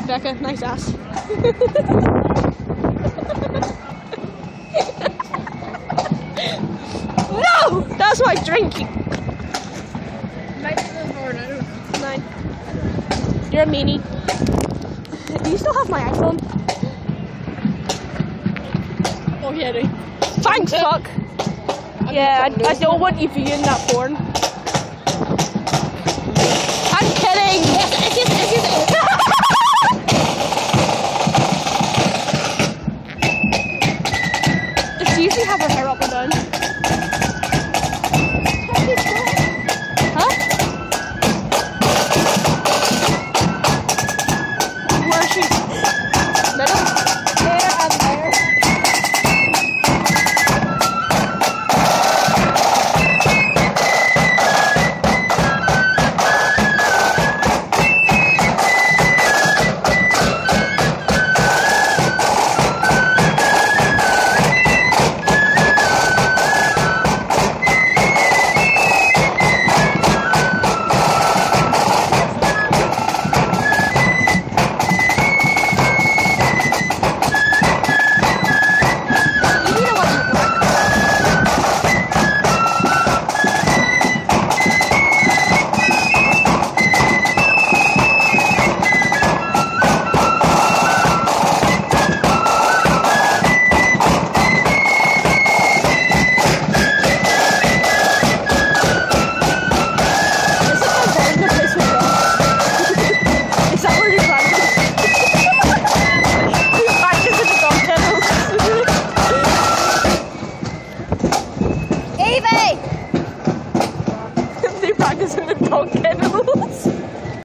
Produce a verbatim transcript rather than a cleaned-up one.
Becca, nice ass. No! That's my drinking. Nine. You're a meanie. Do you still have my iPhone? Oh yeah, dude. Thanks, fuck. Yeah, I, I don't want you viewing that porn.